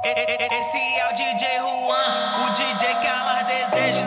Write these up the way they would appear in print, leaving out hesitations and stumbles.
Esse é o DJ Juan, o DJ que a mais deseja.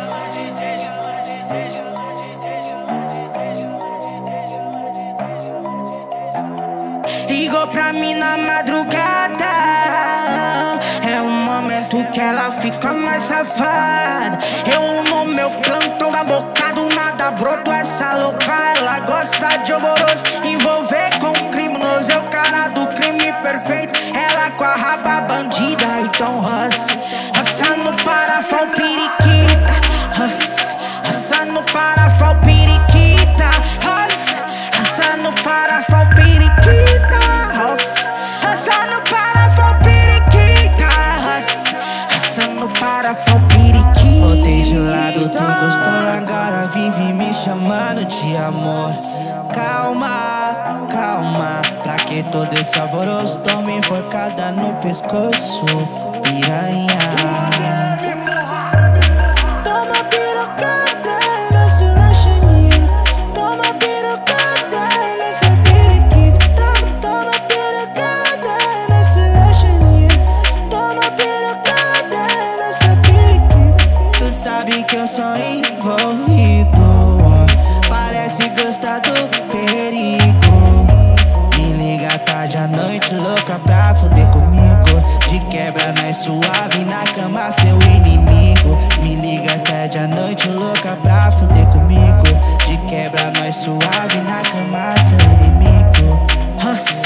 Ligou pra mim na madrugada, é o momento que ela fica mais safada. Eu no meu plantão da boca do nada broto essa louca. Ela gosta de alvoroço, envolver com criminoso. É o cara do crime perfeito, ela com a raba bandida. Então roça, roça no parafal periquita, roça, roça no parafal periquita, roça, roça no parafal periquita, roça, roça no parafal periquita, roça, roça no parafal periquita. Botei gelado, tu gostou, agora vive me chamando de amor. Calma, calma, pra que todo esse alvoroço? Tome enforcada no pescoço, piranha. Toma pirocada nessa laxaninha, toma pirocada nessa periquita. Toma pirocada nessa laxaninha, toma pirocada nessa periquita. Tu sabe que eu sou envolvido, parece gostar do perigo. Me liga tarde à noite, louca pra fuder comigo. De quebra nós suave, na cama seu inimigo. Me liga tarde à noite, louca pra fuder comigo. De quebra nós suave, na cama seu inimigo. Roça,